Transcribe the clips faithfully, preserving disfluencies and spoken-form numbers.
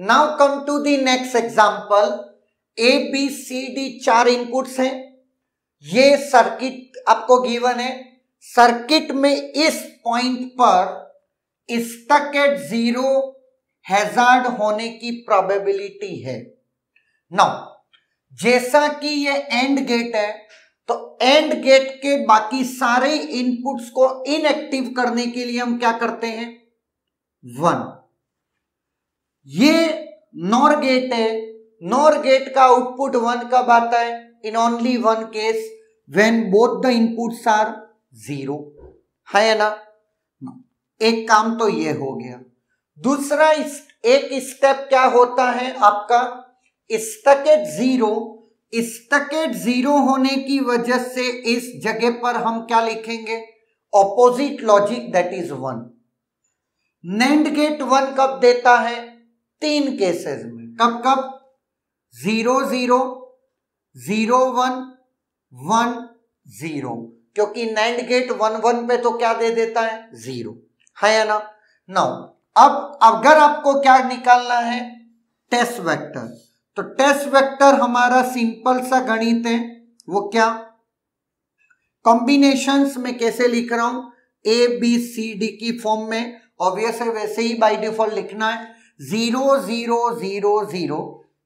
Now come to the next example. A B C D चार inputs हैं। ये circuit आपको गिवन है। सर्किट में इस पॉइंट पर स्टक एट जीरो हैजार्ड होने की प्रोबेबिलिटी है। नाउ जैसा कि ये एंड गेट है तो एंड गेट के बाकी सारे इनपुट्स को इनएक्टिव करने के लिए हम क्या करते हैं, वन। ये नॉर गेट है। नॉर गेट का आउटपुट वन कब आता है, in only one case, when both the inputs are zero, है ना। एक काम तो ये हो गया। दूसरा एक स्टेप क्या होता है आपका, stuck at zero. Stuck at zero होने की वजह से इस जगह पर हम क्या लिखेंगे, opposite logic, that is one. NAND gate one कब देता है, तीन केसेस में। कब कब, zero zero, zero one, one zero, क्योंकि नैंड गेट वन वन पे तो क्या दे देता है, जीरो, है ना। नाउ अब अगर आपको क्या निकालना है, टेस्ट वेक्टर, तो टेस्ट वेक्टर हमारा सिंपल सा गणित है। वो क्या, कॉम्बिनेशंस में कैसे लिख रहा हूं, ए बी सी डी की फॉर्म में, ऑब्वियस है वैसे ही बाय डिफॉल्ट लिखना है। Zero zero zero zero,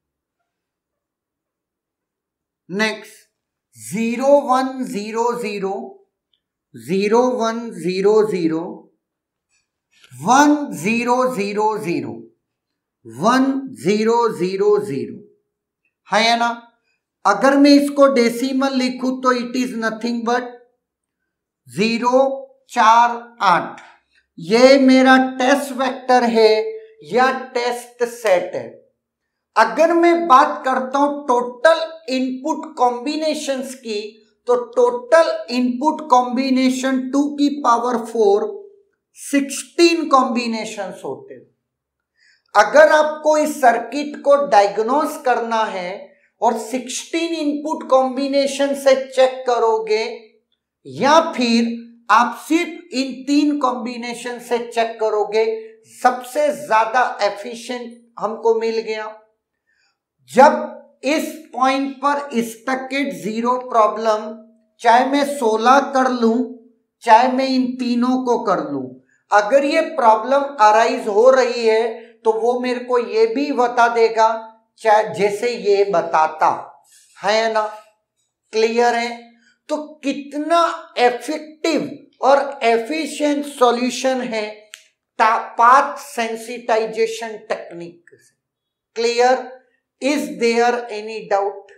next zero one zero zero, zero one zero zero, one zero zero zero, one zero zero zero, है ना। अगर मैं इसको डेसिमल लिखूं तो it is nothing but zero चार आठ। ये मेरा टेस्ट वेक्टर है या टेस्ट सेट है। अगर मैं बात करता हूं टोटल इनपुट कॉम्बिनेशंस की, तो टोटल इनपुट कॉम्बिनेशन टू की पावर फोर सिक्सटीन कॉम्बिनेशंस होते हैं। अगर आपको इस सर्किट को डायग्नोस करना है और सिक्सटीन इनपुट कॉम्बिनेशन से चेक करोगे, या फिर आप सिर्फ इन तीन कॉम्बिनेशन से चेक करोगे, सबसे ज्यादा एफिशिएंट हमको मिल गया। जब इस पॉइंट पर स्टक एट जीरो प्रॉब्लम, चाहे मैं सोलह कर लूं, चाहे मैं इन तीनों को कर लूं, अगर ये प्रॉब्लम अराइज हो रही है तो वो मेरे को ये भी बता देगा, चाहे जैसे ये बताता है ना। क्लियर है। तो कितना इफेक्टिव और एफिशिएंट सॉल्यूशन है path sensitization technique. Clear, is there any doubt?